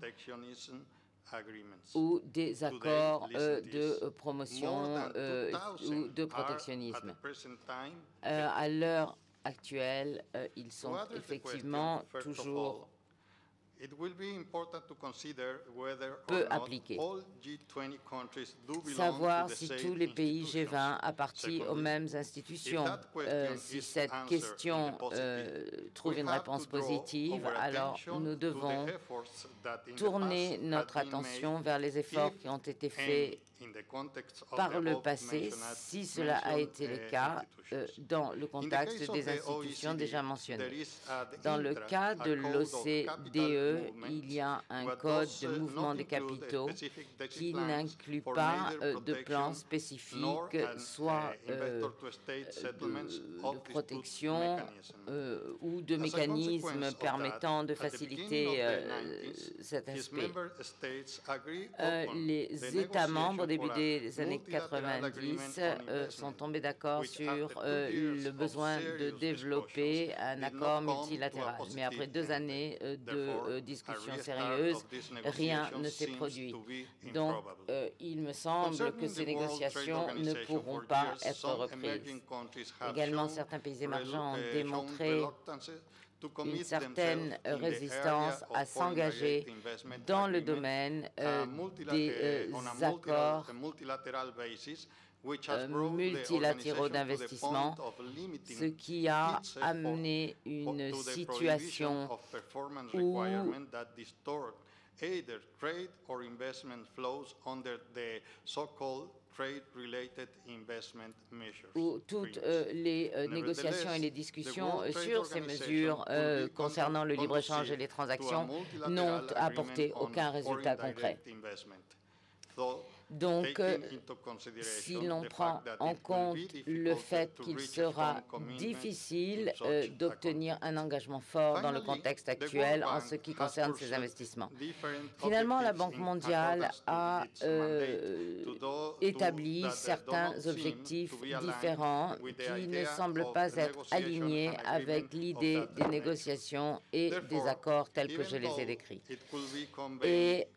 ou des accords euh, de promotion euh, ou de protectionnisme. Euh, à l'heure actuelle, euh, ils sont effectivement toujours peu appliqués. Savoir si tous les pays G vingt appartiennent aux mêmes institutions. Euh, si cette question euh, trouve une réponse positive, alors nous devons tourner notre attention vers les efforts qui ont été faits par le passé, si cela a été le cas euh, dans le contexte des institutions déjà mentionnées. Dans le cas de l'O C D E, il y a un code de mouvement des capitaux qui n'inclut pas euh, de plan spécifique, soit euh, de, de protection euh, ou de mécanismes permettant de faciliter euh, cet aspect. Euh, les États membres, au début des années quatre-vingt-dix, euh, sont tombés d'accord sur euh, le besoin de développer un accord multilatéral. Mais après deux années euh, de euh, discussions sérieuses, rien ne s'est produit. Donc, euh, il me semble que ces négociations ne pourront pas être reprises. Également, certains pays émergents ont démontré une certaine résistance à s'engager dans le domaine euh, des euh, accords euh, multilatéraux d'investissement, ce qui a amené une situation où either trade or investment flows under the so-called trade-related investment measures. Où toutes euh, les euh, négociations et les discussions euh, sur ces mesures euh, concernant le libre-échange et les transactions n'ont apporté aucun résultat concret. Donc, euh, si l'on prend en compte le fait qu'il sera difficile euh, d'obtenir un engagement fort dans le contexte actuel en ce qui concerne ces investissements. Finalement, la Banque mondiale a euh, établi certains objectifs différents qui ne semblent pas être alignés avec l'idée des négociations et des accords tels que je les ai décrits. Et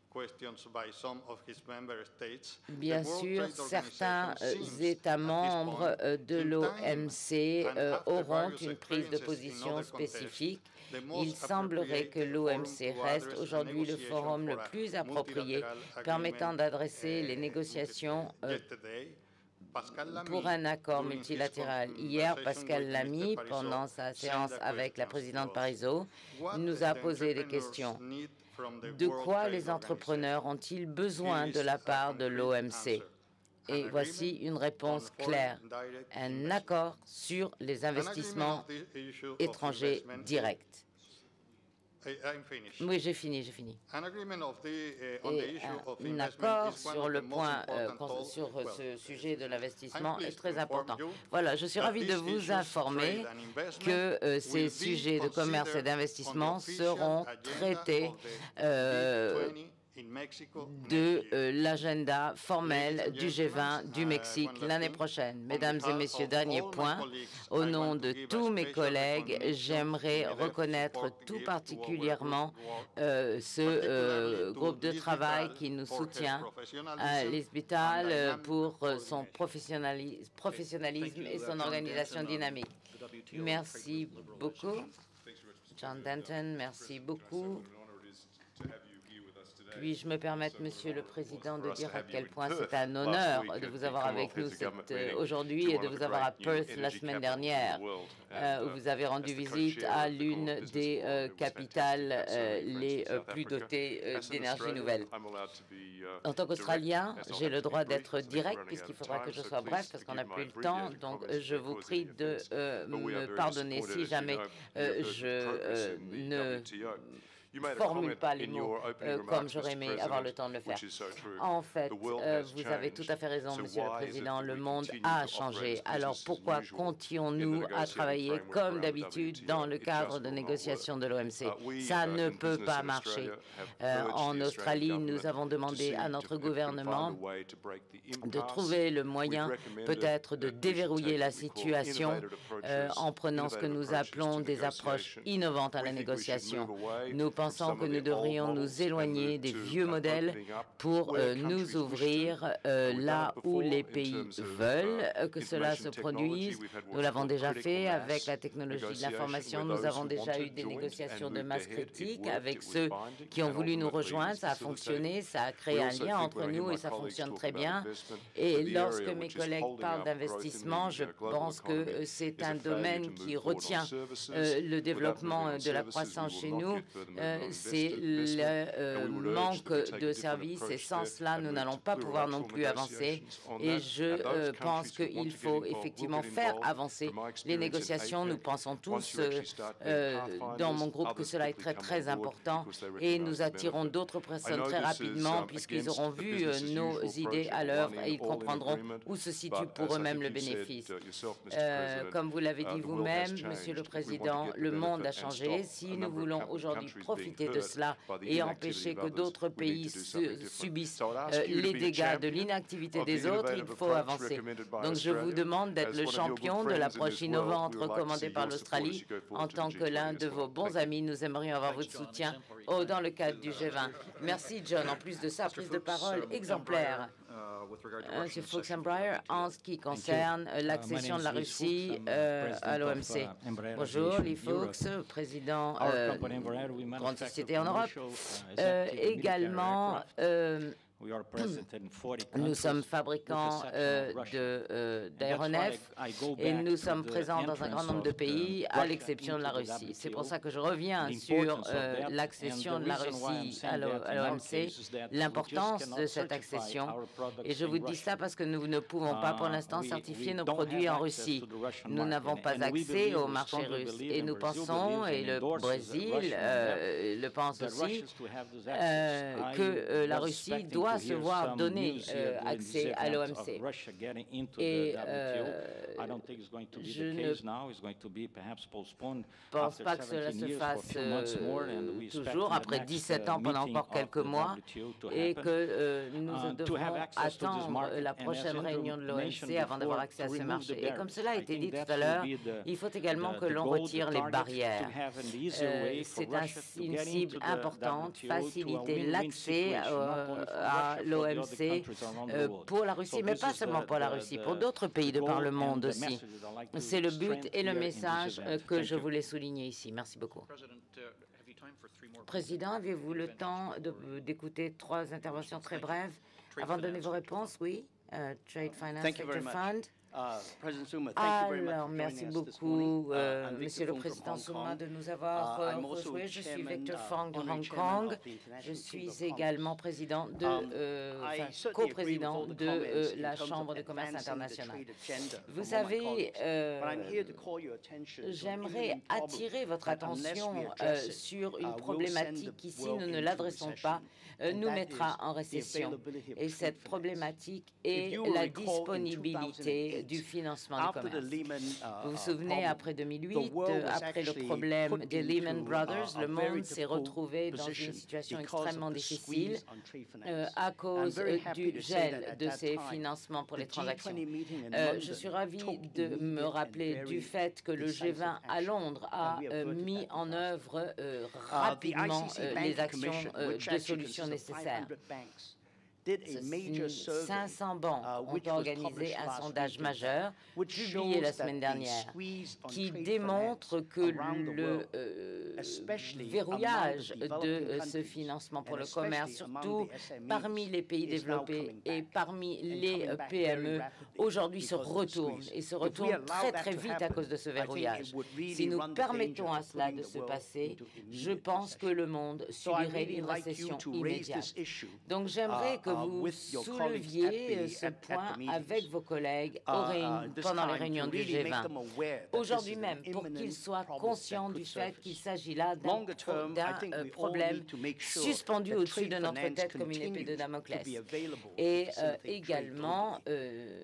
bien sûr, certains États membres de l'O M C euh, auront une prise de position spécifique. Il semblerait que l'O M C reste aujourd'hui le forum le plus approprié permettant d'adresser les négociations euh, pour un accord multilatéral. Hier, Pascal Lamy, pendant sa séance avec la présidente Parizeau, nous a posé des questions. De quoi les entrepreneurs ont-ils besoin de la part de l'O M C? Et voici une réponse claire. Un accord sur les investissements étrangers directs. Oui, j'ai fini, j'ai fini. Et un accord sur le point, euh, sur ce sujet de l'investissement est très important. Voilà, je suis ravi de vous informer que euh, ces sujets de commerce et d'investissement seront traités euh, de euh, l'agenda formel du G vingt du Mexique l'année prochaine. Mesdames et messieurs, dernier point, au nom de tous mes collègues, j'aimerais reconnaître tout particulièrement euh, ce euh, groupe de travail qui nous soutient à l'hôpital euh, pour son professionnalisme, professionnalisme et son organisation dynamique. Merci beaucoup. John Denton, merci beaucoup. Puis-je me permettre, Monsieur le Président, de dire à quel point c'est un honneur de vous avoir avec nous euh, aujourd'hui et de vous avoir à Perth la semaine dernière, euh, où vous avez rendu visite à l'une des euh, capitales euh, les euh, plus dotées euh, d'énergie nouvelle. En tant qu'Australien, j'ai le droit d'être direct puisqu'il faudra que je sois bref parce qu'on n'a plus le temps. Donc, je vous prie de euh, me pardonner si jamais euh, je euh, ne formule pas les mots euh, comme j'aurais aimé avoir le temps de le faire. En fait, euh, vous avez tout à fait raison, Monsieur le Président, le monde a changé. Alors pourquoi continuons-nous à travailler comme d'habitude dans le cadre de négociations de l'O M C? Ça ne peut pas marcher. Euh, en Australie, nous avons demandé à notre gouvernement de trouver le moyen peut-être de déverrouiller la situation euh, en prenant ce que nous appelons des approches innovantes à la négociation. Nous pensons que nous devrions nous éloigner des vieux modèles pour euh, nous ouvrir euh, là où les pays veulent que cela se produise. Nous l'avons déjà fait avec la technologie de l'information. Nous avons déjà eu des négociations de masse critique avec ceux qui ont voulu nous rejoindre. Ça a fonctionné, ça a créé un lien entre nous et ça fonctionne très bien. Et lorsque mes collègues parlent d'investissement, je pense que c'est un domaine qui retient euh, le développement de la croissance chez nous. Euh, euh, c'est le euh, manque de services et sans cela, nous n'allons pas pouvoir non plus avancer. Et je euh, pense qu'il faut effectivement faire avancer les négociations. Nous pensons tous euh, euh, dans mon groupe que cela est très très important et nous attirons d'autres personnes très rapidement puisqu'ils auront vu euh, nos idées à l'œuvre et ils comprendront où se situe pour eux-mêmes le bénéfice. Euh, comme vous l'avez dit vous-même, Monsieur le Président, le monde a changé. Si nous voulons aujourd'hui profiter de cela et empêcher que d'autres pays subissent euh, les dégâts de l'inactivité des autres, il faut avancer. Donc je vous demande d'être le champion de l'approche innovante recommandée par l'Australie. En tant que l'un de vos bons amis, nous aimerions avoir votre soutien oh, dans le cadre du G vingt. Merci John. En plus de ça, prise de parole exemplaire. Monsieur Fuchs-Embraer, en ce qui concerne l'accession de la Russie euh, à l'O M C. Bonjour, Lee Fuchs, président euh, Grande Société en Europe. Euh, également, euh, nous sommes fabricants euh, d'aéronefs euh, et nous sommes présents dans un grand nombre de pays, à l'exception de la Russie. C'est pour ça que je reviens sur euh, l'accession de la Russie à l'O M C, l'importance de cette accession. Et je vous dis ça parce que nous ne pouvons pas pour l'instant certifier nos produits en Russie. Nous n'avons pas accès au marché russe. Et nous pensons, et le Brésil euh, le pense aussi, euh, que euh, la Russie doit se voir donner euh, accès à l'O M C. Et euh, je ne pense pas que cela se fasse euh, toujours après dix-sept ans, pendant encore quelques mois, et que euh, nous devrons attendre la prochaine réunion de l'O M C avant d'avoir accès à ce marché. Et comme cela a été dit tout à l'heure, il faut également que l'on retire les barrières. Euh, C'est un, une cible importante, faciliter l'accès euh, à l'O M C euh, pour la Russie, mais pas seulement pour la Russie, pour d'autres pays de par le monde aussi. C'est le but et le message euh, que je voulais souligner ici. Merci beaucoup. Président, avez-vous le temps d'écouter trois interventions très brèves avant de donner vos réponses? Oui. Uh, Trade Finance Sector Fund. Alors, merci beaucoup, euh, Monsieur le Président Zuma, de nous avoir euh, rejoints. Je suis Victor Fong de Hong Kong. Je suis également président de, euh, enfin, co-président de euh, la Chambre de commerce internationale. Vous savez, euh, j'aimerais attirer votre attention euh, sur une problématique qui, si nous ne l'adressons pas, euh, nous mettra en récession. Et cette problématique est la disponibilité du financement du commerce. Vous vous souvenez, après deux mille huit, après le problème des Lehman Brothers, le monde s'est retrouvé dans une situation extrêmement difficile euh, à cause euh, du gel de ces financements pour les transactions. Euh, je suis ravi de me rappeler du fait que le G vingt à Londres a euh, mis en œuvre euh, rapidement euh, les actions euh, de solutions nécessaires. cinq cents banques ont organisé un sondage majeur publié la semaine dernière qui démontre que le euh, verrouillage de euh, ce financement pour le commerce, surtout parmi les pays développés et parmi les euh, P M E, aujourd'hui se retourne et se retourne très très vite à cause de ce verrouillage. Si nous permettons à cela de se passer, je pense que le monde subirait une récession immédiate. Donc j'aimerais que vous souleviez ce point avec vos collègues pendant les réunions du G vingt. Aujourd'hui même, pour qu'ils soient conscients du fait qu'il s'agit là d'un euh, problème suspendu au-dessus de notre tête comme une épée de Damoclès. Et euh, également, euh,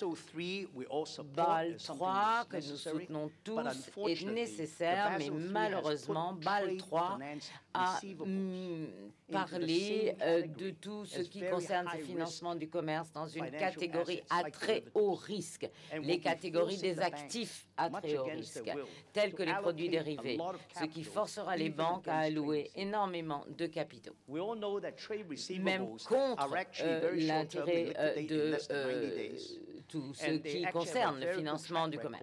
Bâle trois, que nous soutenons tous, est nécessaire, mais malheureusement, Bâle trois a mm, parlé euh, de tout ce qui concerne ce financement du commerce dans une catégorie à très haut risque, les catégories des actifs à très haut risque, tels que les produits dérivés, ce qui forcera les banques à allouer énormément de capitaux. Même contre euh, l'intérêt euh, de euh, tout ce qui concerne le financement du commerce.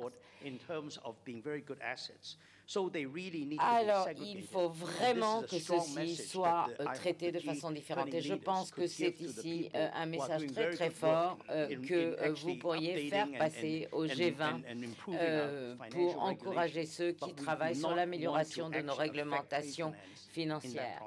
Alors, il faut vraiment que ceci soit euh, traité de façon différente. Et je pense que c'est ici euh, un message très, très fort euh, que euh, vous pourriez faire passer au G vingt euh, pour encourager ceux qui travaillent sur l'amélioration de nos réglementations financières.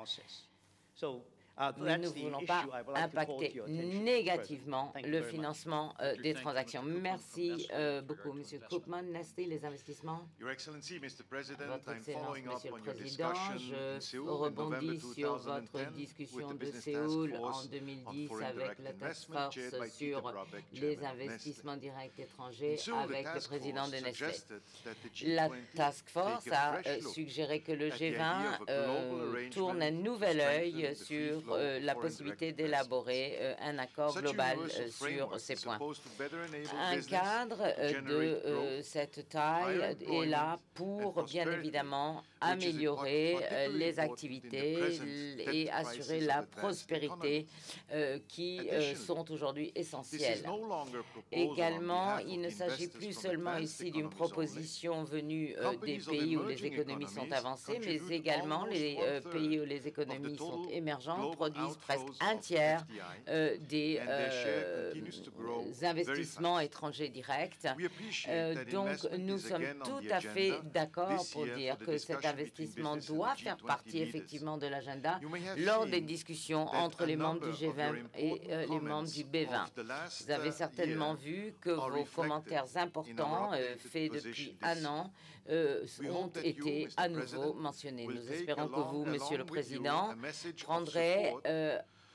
Nous ne voulons pas impacter négativement le financement euh, des transactions. Merci euh, beaucoup, Monsieur Koopman. Nestlé, les investissements. Votre Excellence, Monsieur le Président, je rebondis sur votre discussion de Séoul en deux mille dix avec la Task Force sur les investissements directs étrangers avec le président de Nestlé. La Task Force a euh, suggéré que le G vingt euh, tourne un nouvel œil sur Euh, la possibilité d'élaborer euh, un accord global euh, sur ces points. Un cadre euh, de euh, cette taille est là pour, bien évidemment, améliorer euh, les activités et assurer la prospérité euh, qui euh, sont aujourd'hui essentielles. Également, il ne s'agit plus seulement ici d'une proposition venue euh, des pays où les économies sont avancées, mais également les euh, pays où les économies sont émergentes produisent presque un tiers euh, des euh, investissements étrangers directs. Euh, donc, nous sommes tout à fait d'accord pour dire que cet investissement doit faire partie effectivement de l'agenda lors des discussions entre les membres du G vingt et euh, les membres du B vingt. Vous avez certainement vu que vos commentaires importants euh, faits depuis un an euh, ont été à nouveau mentionnés. Nous espérons que vous, Monsieur le Président, prendrez euh,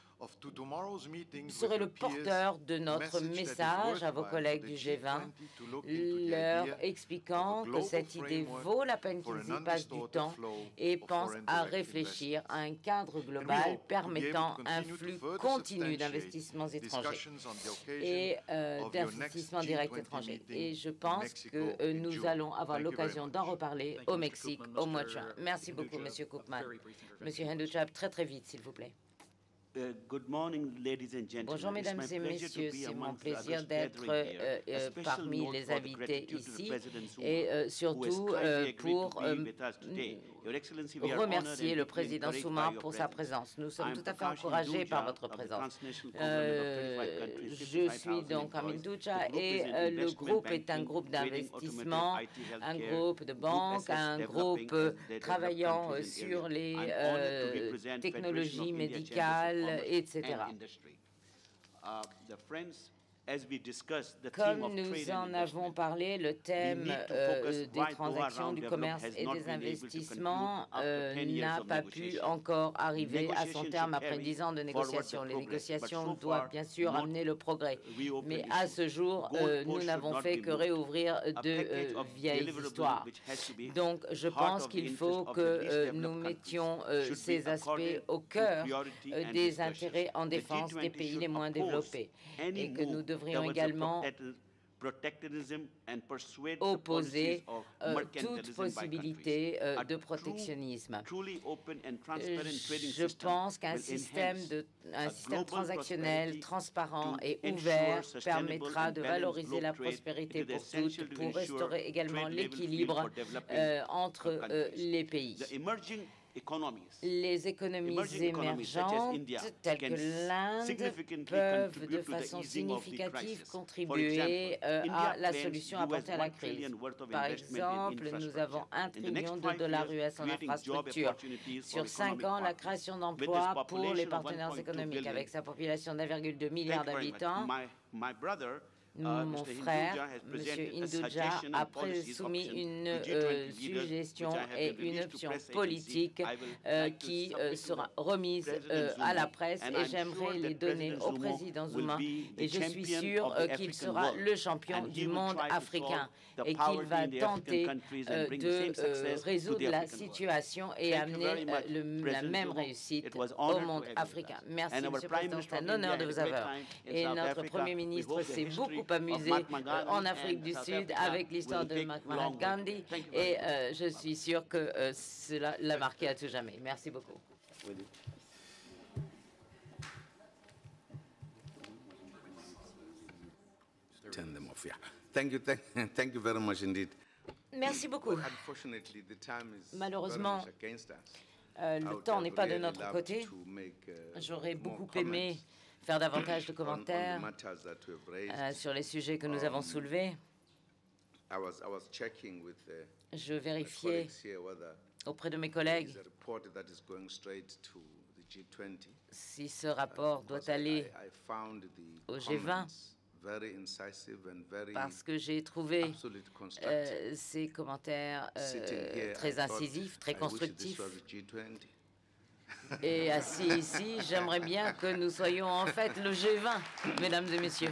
serez le porteur de notre message à vos collègues du G vingt, leur expliquant que cette idée vaut la peine qu'ils y passent du temps et pensent à réfléchir à un cadre global permettant un flux continu d'investissements étrangers et euh, d'investissements directs étrangers. Et je pense que euh, nous allons avoir l'occasion d'en reparler au Mexique au mois de juin. Merci beaucoup, Monsieur Koopman. Monsieur Henduchap, très très vite, s'il vous plaît. Bonjour, mesdames et messieurs. C'est mon plaisir d'être euh, euh, parmi les invités ici et euh, surtout euh, pour euh, remercier le président Schuman pour sa présence. Nous sommes tout à fait encouragés par votre présence. Euh, je suis donc Amil Ducha et euh, le groupe est un groupe d'investissement, un groupe de banques, un groupe euh, travaillant euh, sur les euh, technologies médicales, et cetera. Comme nous en avons parlé, le thème euh, des transactions, du commerce et des investissements euh, n'a pas pu encore arriver à son terme après dix ans de négociations. Les négociations doivent bien sûr amener le progrès, mais à ce jour, euh, nous n'avons fait que réouvrir de euh, vieilles histoires. Donc, je pense qu'il faut que euh, nous mettions euh, ces aspects au cœur euh, des intérêts en défense des pays les moins développés et que nous devrions également opposer euh, toute possibilité euh, de protectionnisme. Je pense qu'un système, de, un système transactionnel, transparent et ouvert permettra de valoriser la prospérité pour toutes, pour restaurer également l'équilibre euh, entre euh, les pays. Les économies émergentes, telles que l'Inde, peuvent de façon significative contribuer euh, à la solution apportée à la crise. Par exemple, nous avons un trillion de dollars U S en infrastructures. Sur cinq ans, la création d'emplois pour les partenaires économiques, avec sa population d'un virgule deux milliard d'habitants. Mon frère, M. Hinduja, a soumis une euh, suggestion et une option politique euh, qui euh, sera remise euh, à la presse et j'aimerais les donner au président Zuma et je suis sûr euh, qu'il sera le champion du monde africain et qu'il va tenter euh, de euh, résoudre la situation et amener euh, le, la même réussite au monde africain. Merci, M. le Président, c'est un honneur de vous avoir. Et notre Premier ministre s'est beaucoup amusé euh, en Afrique du Sud avec l'histoire de Mahatma Gandhi et euh, je suis sûr que euh, cela l'a marqué à tout jamais. Merci beaucoup. turn them off. Yeah. Thank you, thank, thank you very much indeed. Merci beaucoup. Unfortunately, the time is Malheureusement, very much against us. euh, I le would temps have n'est pas de really notre loved côté. to make, uh, J'aurais more beaucoup comments aimé faire davantage de on- on the commentaires matters that we have raised. euh, sur les sujets que nous avons soulevés. I was, I was checking with uh, Je my vérifiais colleagues here whether auprès de mes there collègues is a report that is going straight to the G twenty. si ce rapport doit Because I- aller I, I found the au G vingt. comments very incisive and very parce que j'ai trouvé absolutely constructive. euh, ces commentaires euh, Sitting here, I très thought, incisifs, très I wish constructifs. this was the G twenty. Et assis ici, j'aimerais bien que nous soyons en fait le G vingt, mesdames et messieurs,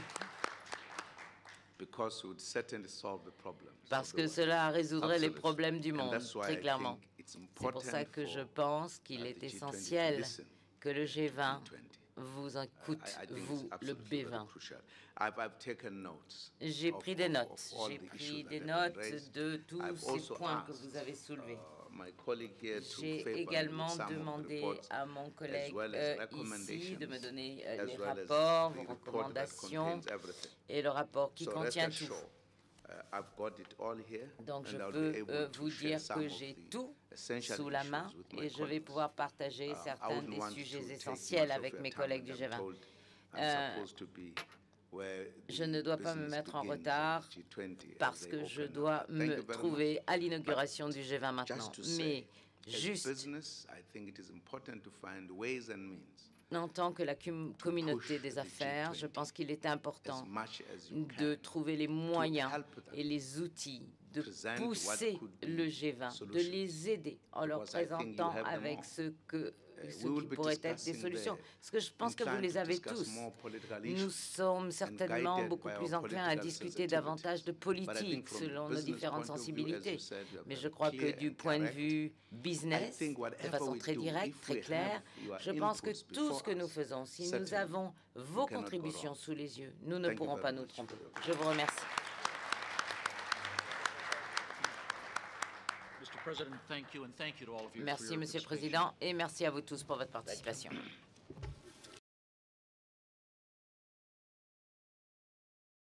Because it would certainly solve the problems of parce the que world. cela résoudrait les Absolutely. problèmes du And monde, that's why très I clairement. think it's C'est pour ça important que je for, pense qu'il uh, est the G twenty to essentiel listen que le G vingt to G twenty. vous écoute, I- I think vous, it's le absolutely B very vingt. crucial. I've, I've taken notes J'ai of- pris des of- notes, of all j'ai the pris issues des that have been notes raised. de tous I've ces also points que asked, vous avez soulevés. uh, my colleague here to J'ai favor me with également some of the demandé reports, à mon collègue well as euh, ici recommendations, de me donner euh, as les well as rapports, the vos report that recommandations contains everything. et le rapport qui So contient rest tout. assured, uh, I've got it all here, Donc je and I'll peux be able euh, to vous share dire some que of j'ai the tout essential sous la issues main with my et je vais colleagues. pouvoir partager Uh, I certains wouldn't des want sujets to take essentiels much of avec your mes time, collègues and du I'm G vingt. told I'm Euh, supposed to be where Je the ne dois pas me business mettre en begins retard at G twenty as parce they que je open dois up. Thank me you very trouver much. à l'inauguration du G vingt maintenant. Just to Mais say, as juste business, I think it is important to find ways and means en tant que la cum- communauté push des the affaires, G je twenty pense qu'il est as important much as you de can trouver les moyens help them et les outils de present pousser what could be le G vingt, de solutions. les aider en leur Because I think you présentant have them avec all. ce que ce we qui will be pourrait être des discussing solutions. there, Parce que je pense que vous inclined les to avez discuss tous. more political Nous issues sommes certainement guided beaucoup by plus our enclins à political discuter sensitivities. davantage de But I politique think from selon nos business différentes point of view, as you sensibilités. said, you are Mais je very crois que clear du and point de correct. vue I business, think de whatever façon we très do, directe, if très we claire, have your je pense que inputs tout ce que before nous us, faisons, si nous certainly avons vos we cannot go contributions wrong. sous les yeux, nous ne Thank you pourrons very pas nous much. tromper. Je vous remercie. Mister President, thank you, and thank you to all of you for Merci, your Monsieur le participation. Président, et merci à vous tous pour votre participation.